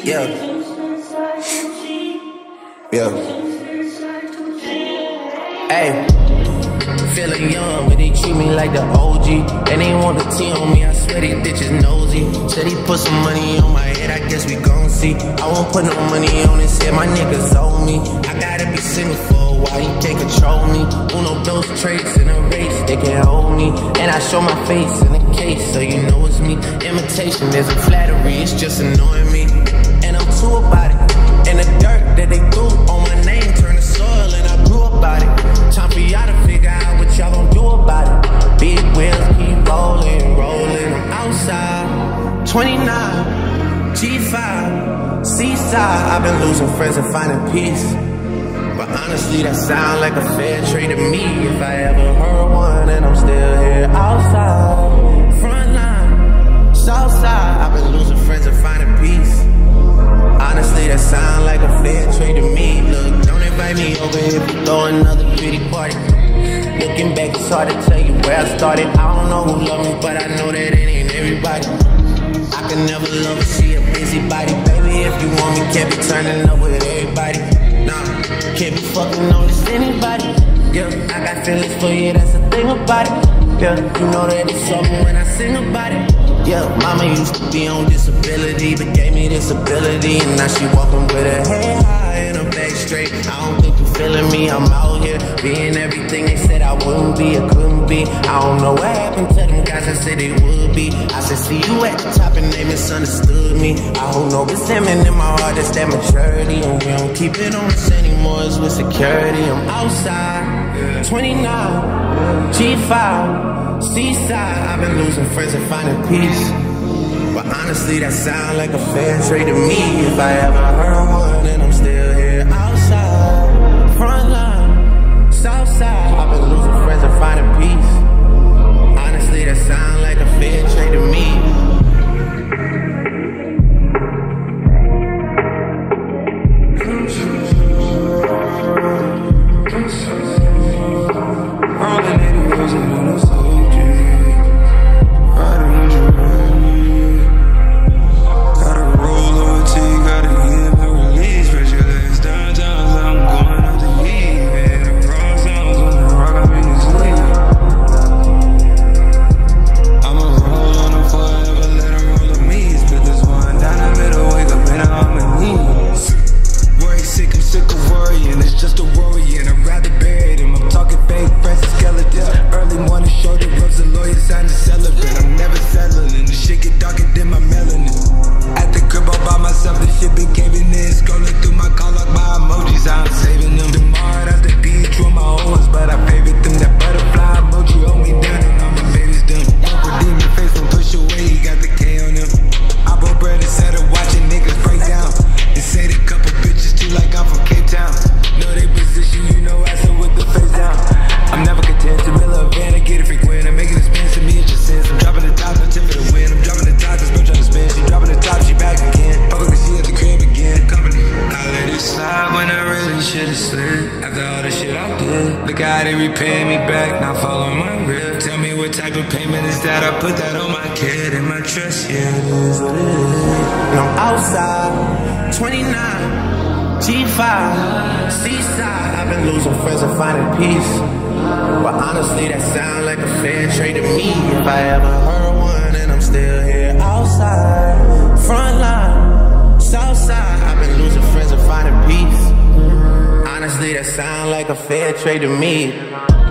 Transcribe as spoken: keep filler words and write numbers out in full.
Yeah. Yeah. Hey. Feeling young, but they treat me like the O G. And they want the T on me, I swear these bitches nosy. Said he put some money on my head, I guess we gon' see. I won't put no money on his head, my niggas owe me. I gotta be single for a while, he can't control me. Uno, those traits in a race, they can't hold me. And I show my face in the case, so you know it's me. Imitation isn't flattery, it's just annoying me. And I'm too about it. And the dirt that they threw on my name turned to soil, and I grew about it. Time for y'all to figure out what y'all gon' do about it. Big wheels keep rolling, rolling. I'm outside, twenty-nine, G five, seaside. I've been losing friends and finding peace. But honestly, that sound like a fair trade to me. If I ever heard one, and I'm still here outside, front line, south side. I've been losing friends and finding peace. Honestly, that sound like a fair trade to me. Look, don't invite me over if you throw another pretty party. Looking back, it's hard to tell you where I started. I don't know who loved me, but I know that it ain't everybody. I can never love her, she a busybody. Baby, if you want me, can't be turning up with everybody. Nah, can't be fucking on this anybody. Yeah, I got feelings for you, that's the thing about it. Yeah, you know that it's something when I sing about it. Yeah, mama used to be on disability, but gave me this ability. And now she walking with her head high and her back straight. I don't think you feeling me, I'm out here being everything they said I wouldn't be or couldn't be. I don't know what happened to them guys that said they would be. I said, see you at the top and they misunderstood me. I don't know, it's him and in my heart, that's that maturity. And we don't keep it on us anymore, it's with security. I'm outside, twenty-nine, G five, seaside. I've been losing friends and finding peace. But honestly, that sound like a fair trade to me. If I ever heard one, and I'm still here outside, front line, south side. I've been losing friends and finding peace. Honestly, that sound like a fair trade to me. Trade to me.